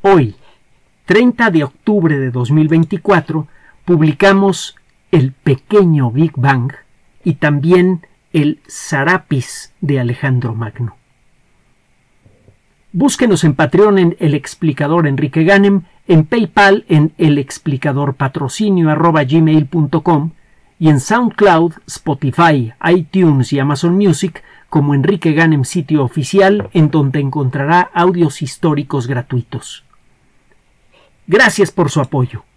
Hoy, 30 de octubre de 2024, publicamos El pequeño Big Bang y también el Sarapis de Alejandro Magno. Búsquenos en Patreon en El Explicador Enrique Ganem, en PayPal en elexplicadorpatrocinio@gmail.com y en SoundCloud, Spotify, iTunes y Amazon Music como Enrique Ganem sitio oficial, en donde encontrará audios históricos gratuitos. Gracias por su apoyo.